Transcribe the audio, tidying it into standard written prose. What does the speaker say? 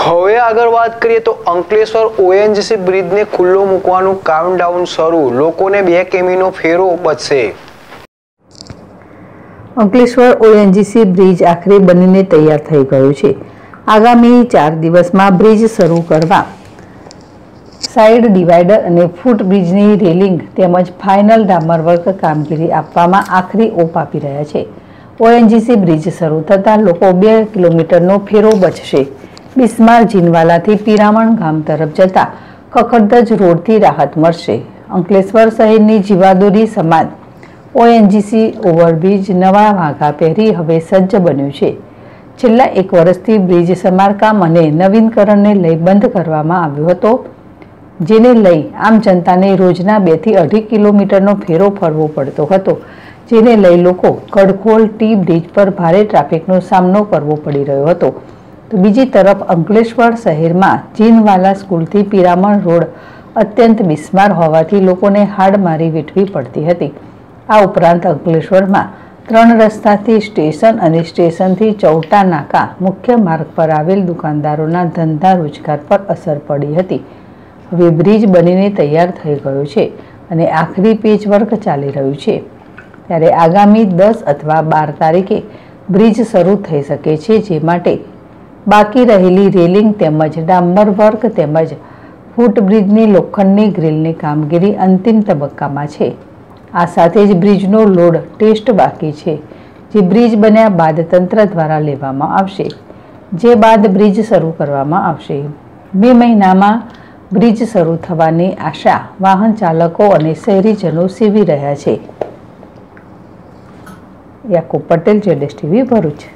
હવે આગળ વાત કરીએ તો અંકલેશ્વર ઓએનજીસી બ્રિજને ખુલ્લો મૂકવાનું કાઉન્ટડાઉન શરૂ, લોકોને 2 કિમીનો ફેરો બચશે। અંકલેશ્વર ઓએનજીસી બ્રિજ આખરે બનીને તૈયાર થઈ ગયો છે। આગામી 4 દિવસમાં બ્રિજ શરૂ કરવા સાઇડ ડિવાઈડર અને ફૂટ બ્રિજની રેલિંગ તેમજ ફાઇનલ ડામરવર્ક કામગીરી આપવામાં આખરી ઓપ આપી રહ્યા છે। ઓએનજીસી બ્રિજ શરૂ થતાં લોકો 2 કિલોમીટરનો ફેરો બચશે। બિસ્માર જીનવાલાથી પીરામણ ગામ તરફ જતા કખડધજ રોડથી રાહત મળશે। અંકલેશ્વર શહેરની જીવાદોરી સમાન ઓએનજીસી ઓવરબ્રિજ નવા વાઘા પહેરી હવે સજ્જ બન્યું છે। છેલ્લા 1 વર્ષથી બ્રિજ સમારકામ અને નવીનકરણને લઈ બંધ કરવામાં આવ્યો હતો, જેને લઈ આમ જનતાને રોજના 2 થી 2.5 કિલોમીટરનો ફેરો ફરવો પડતો હતો, જેને લઈ લોકો કડખોલ ટી બ્રિજ પર ભારે ટ્રાફિકનો સામનો કરવો પડી રહ્યો હતો। તો બીજી તરફ અંકલેશ્વર શહેરમાં જીનવાલા સ્કૂલથી પીરામણ રોડ અત્યંત બિસ્માર હોવાથી લોકોને હાડમારી વેઠવી પડતી હતી। આ ઉપરાંત અંકલેશ્વરમાં 3 રસ્તાથી સ્ટેશન અને સ્ટેશનથી ચૌટા નાકા મુખ્ય માર્ગ પર આવેલ દુકાનદારોના ધંધા રોજગાર પર અસર પડી હતી। હવે બ્રિજ બનીને તૈયાર થઈ ગયો છે અને આખરી પેચવર્ક ચાલી રહ્યું છે, ત્યારે આગામી 10 અથવા 12 તારીખે બ્રિજ શરૂ થઈ શકે છે, જે માટે બાકી રહેલી રેલિંગ તેમજ ડામર વર્ક તેમજ ફૂટબ્રિજની લોખંડની ગ્રીલની કામગીરી અંતિમ તબક્કામાં છે। આ સાથે જ બ્રિજનો લોડ ટેસ્ટ બાકી છે, જે બ્રિજ બન્યા બાદ તંત્ર દ્વારા લેવામાં આવશે, જે બાદ બ્રિજ શરૂ કરવામાં આવશે। 2 મહિનામાં બ્રિજ શરૂ થવાની આશા વાહન ચાલકો અને શહેરીજનો સેવી રહ્યા છે। યાકુબ પટેલ, જેડેશ ટીવી, ભરૂચ।